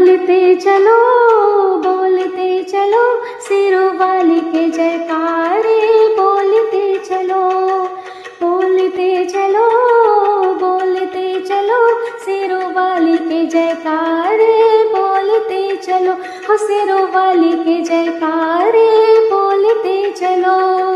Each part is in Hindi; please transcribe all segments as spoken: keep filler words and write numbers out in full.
बोलते चलो बोलते चलो सिरों वाली के जयकारे, बोलते चलो बोलते चलो बोलते चलो सिरों वाली के जयकारे, बोलते चलो हो सिरों वाली के जयकारे, बोलते चलो।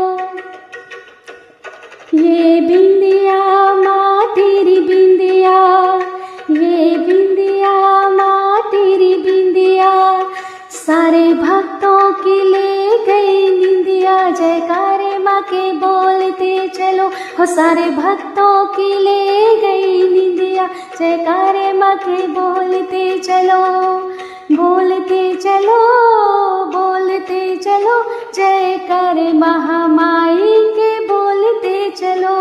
ये बिंदिया माँ तेरी बिंदिया, ये बिंदिया माँ तेरी बिंदिया, सारे भक्तों की ले गई निंदिया, जयकारे माँ के बोलते चलो हो सारे भक्तों की ले गई निंदिया, जयकारे माँ के बोलते चलो बोलते चलो बोलते चलो, जयकारे महामाई के बोलते चलो।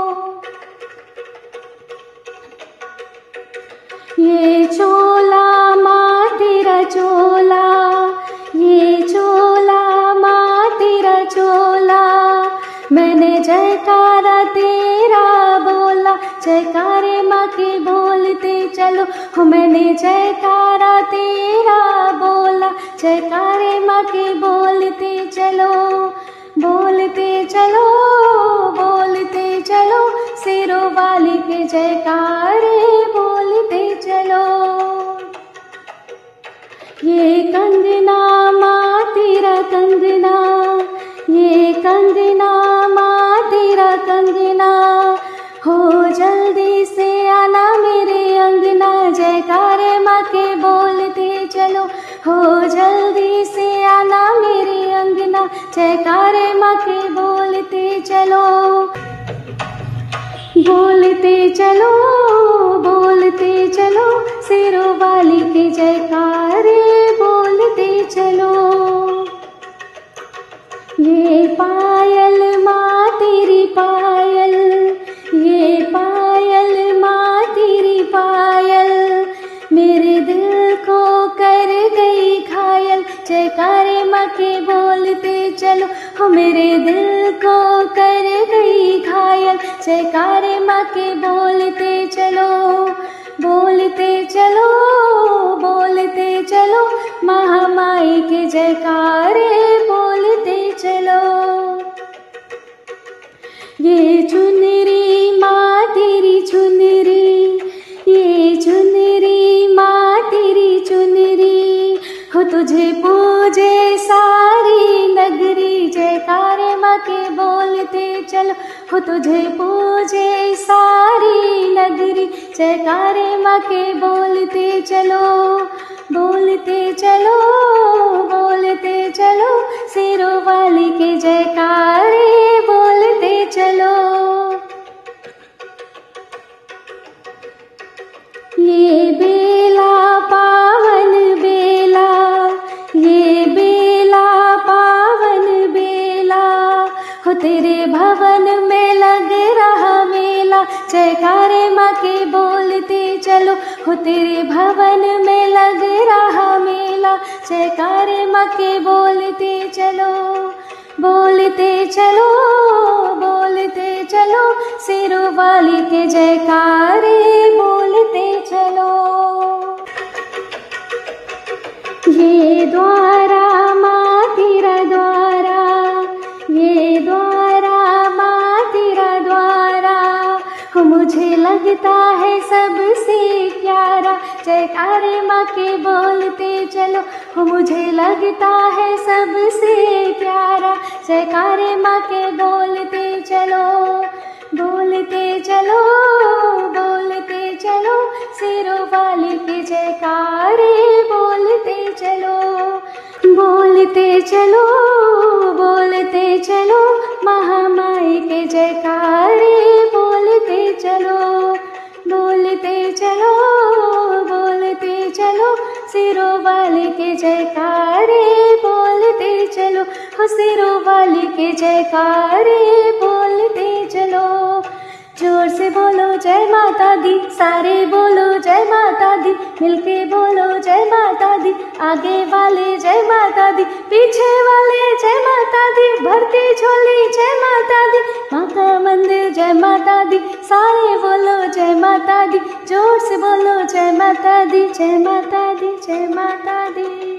ये चोला माँ तेरा चोला, ये चोला माँ तेरा चोला, मैंने जयकारा तेरा बोला, जयकारे माँ के बोलते चलो हो मैंने जयकारा तेरा बोला, जयकारे माँ के बोलते चलो बोलते चलो बोलते चलो सिरों वाली के जयकारे, बोलते चलो। ये कंगना माँ तेरा कंगना, ये कंगना माँ तेरा कंगना, हो जल्दी से आना मेरे अंगना, जयकारे माँ के बोलते चलो हो जल्दी से आना मेरे अंगना, जयकारे माँ के बोलते चलो बोलते चलो बोलते चलो सिरों वाली के जयकारे, बोलते चलो। ये पायल माँ तेरी पायल, ये पायल माँ तेरी पायल, मेरे दिल को कर गई घायल, जयकारे माँ के बोलते चलो हो मेरे दिल को कर गई घायल, जयकारे माँ के बोलते चलो बोलते चलो बोलते चलो, महामाई के जयकारे, बोलते चलो। ये चुनरी माँ तेरी चुनरी, ये चुनरी माँ तेरी चुनरी, हो तुझे पूजे सारी नगरी, जयकारे माँ के बोलते चलो हो तुझे पूजे सारी नगरी, जयकारे माँ के बोलते चलो बोलते चलो बोलते चलो सिरों वाली के जयकारे, बोलते चलो। ये बेला पावन बेला, ये बेला पावन बेला, हो तेरे भवन में लग रहा मेला, जयकारे माँ के बोलते चलो हो तेरे भवन में लग रहा मेला, जयकारे माँ के बोलते चलो बोलते चलो बोलते चलो सिरों वाली के जयकारे, बोलते चलो। ये द्वारा माँ तेरा द्वारा, ये द्वारा माँ तेरा द्वारा, हो मुझे लगता है सबसे प्यारा, जयकारे माँ के बोलते चलो हो मुझे लगता है सबसे प्यारा, जयकारे माँ के बोलते चलो बोलते चलो बोलते चलो सिरों वाली के जयकारे, बोलते चलो बोलते चलो बोलते चलो महामाई के जयकारे, बोलते चलो बोलते चलो बोलते चलो सिरों वाली के जयकारे, बोलते चलो हो सिरों वाली के जयकारे, बोलते चलो। जोर से बोलो जय माता दी, सारे बोलो जय माता दी, मिलके बोलो जय माता दी, आगे वाले जय माता दी, पीछे वाले जय माता दी, भरती झोली जय माता दी, माँ का मंदिर जय माता दी, सारे बोलो जय माता दी, जोर से बोलो जय माता माता दी, जय माता दी, जय माता दी।